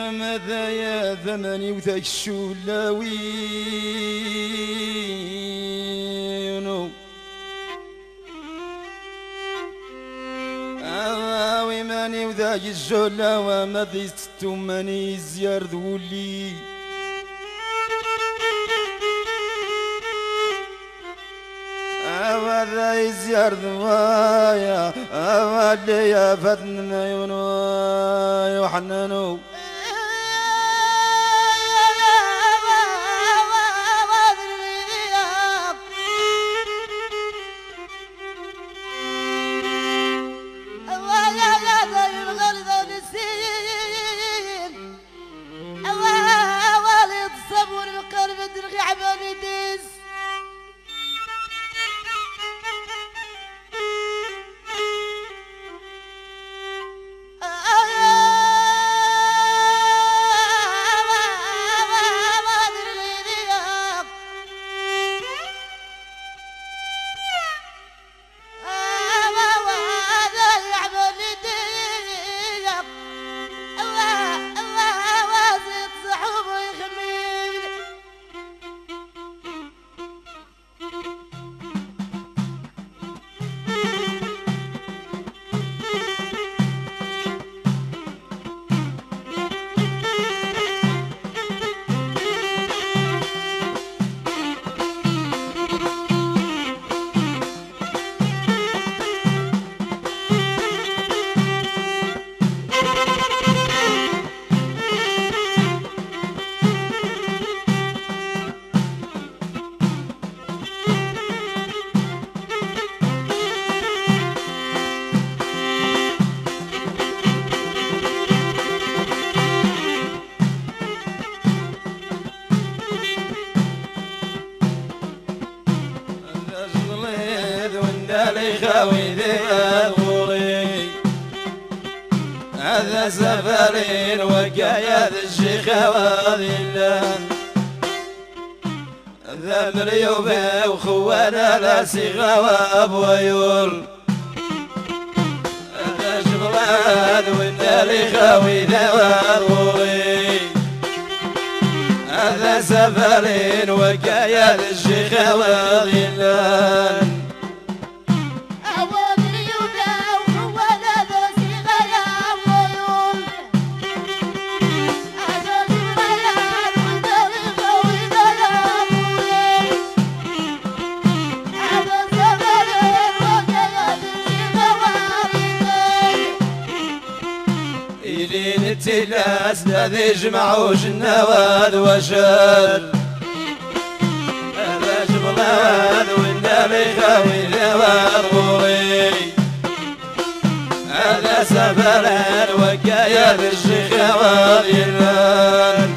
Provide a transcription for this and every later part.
ماذا يا ثمني وذاك الشلاوين أواوي ماني وذاك الجلا وما ذيستو ماني زيار ذولي أواذا يزيار ذوايا أوالي يا فتن يونو يوحننو خاوي ذي الغوري هذا سفرين وقايا ذي الشيخ وذي اللان ذا مريوبي وخوانا لا صيغة وابويول هذا جبلان والنار خاوي ذي الغوري هذا سفرين وقايا ذي الشيخ وذي اللان الناس الذي يجمعوا النواد وشال هذا جبلان والنار يخاوي ذوات غوري هذا سفران وكايا بالشيخ وغيران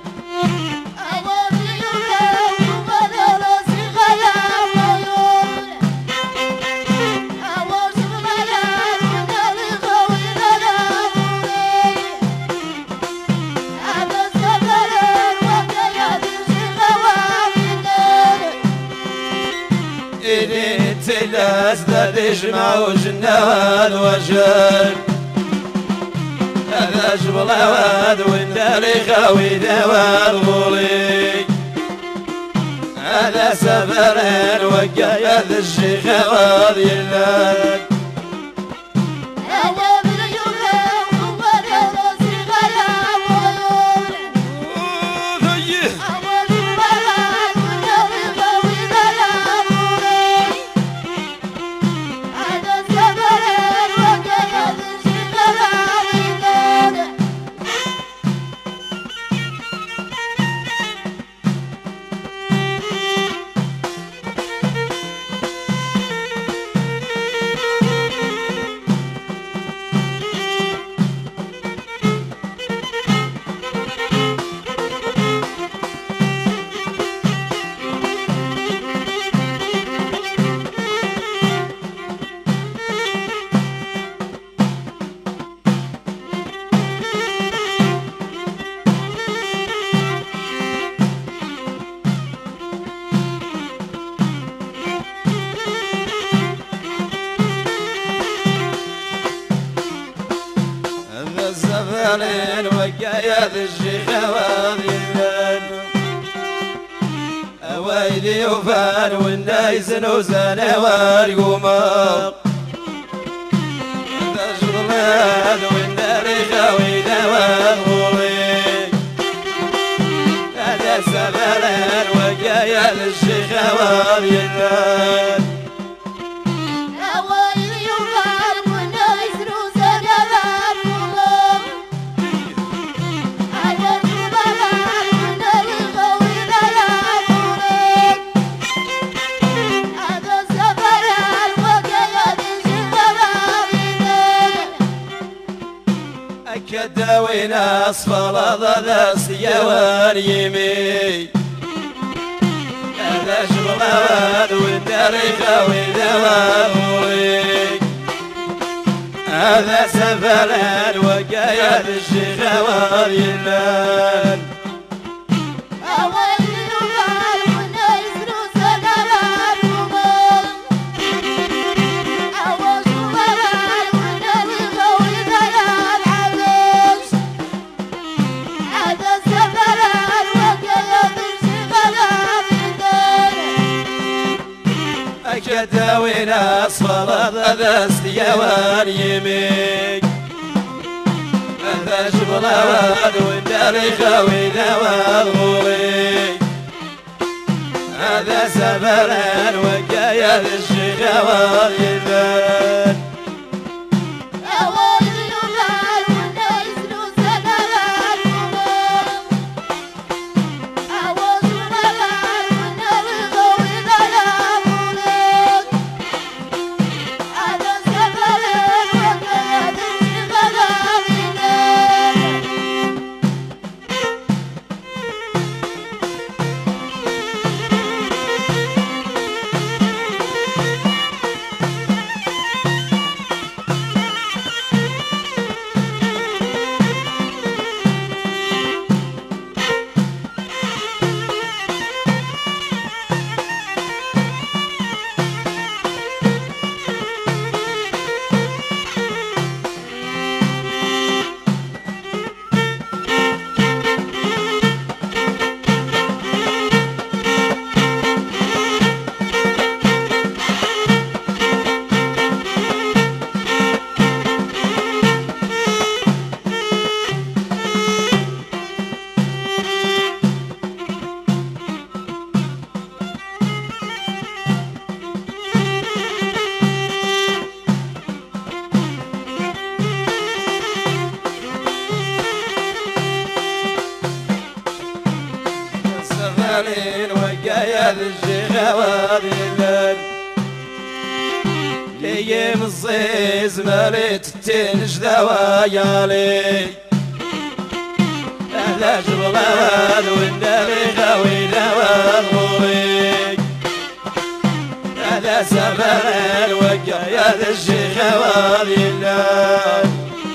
الناس ذا يجمعوا النواد وشال هذا جبلان والنار يخاوي ذوات غوري هذا سفران وقايا ذا الشيخ وغيران الزفرين وقايا ذي الشيخ واضيان ويلي وفان والنايس نوزان وارقوما تشغلان والنار خوينا وغولي هذا سبلان وقايا ذي الشيخ واضيان كداوين أصفر ضد سيوان يمي هذا شغلان والدار خوي دوامي هذا سفلان وقايا الشيخ والينان كداوين أصفر ضد سيوان يمي هذا شغلان والدار خوي دوامي هذا سفلان وقايا الشيخ والينان وقايا ذي الشيخ واضيان لي مصيز مريت التنج ذوايالي هذا شغلان والنار خوي دوامي هذا سفران وقايا ذي الشيخ واضيان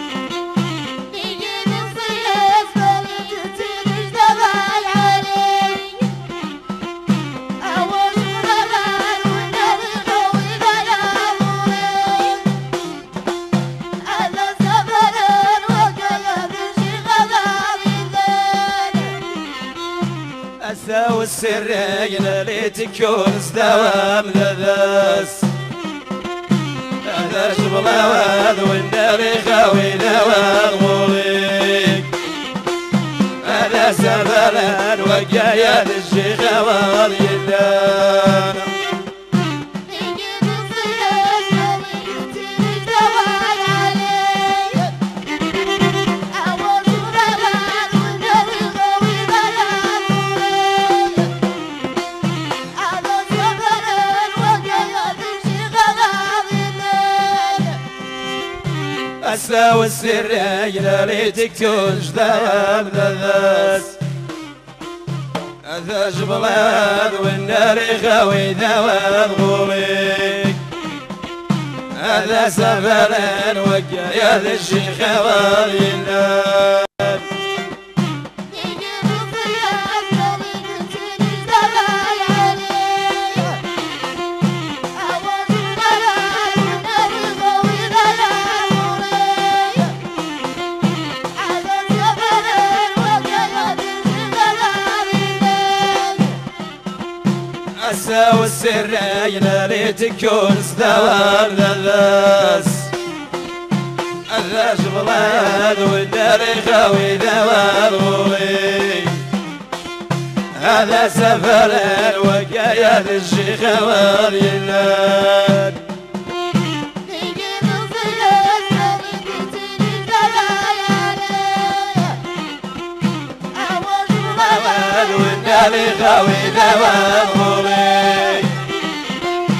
والسرين ليتك يونس دوام لذاس هذا شغلان والنار خوي دوامي هذا سفلان وقايا الشيخ والينان والسرين ليتك تونج دوام لذاس هذا جبلان والنار خوي دوام غومي هذا سفلان وقايا ذي الشيخ والينان أسا والسر ينالي تكون سدوار ذاس الذاش بلاد والداري خاوي دوار هذا سفر الوقايا للشيخ واليلاد والنالي خاوي دوار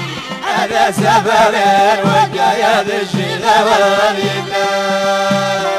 هذا سفر الوقايا للشيخ واليلاد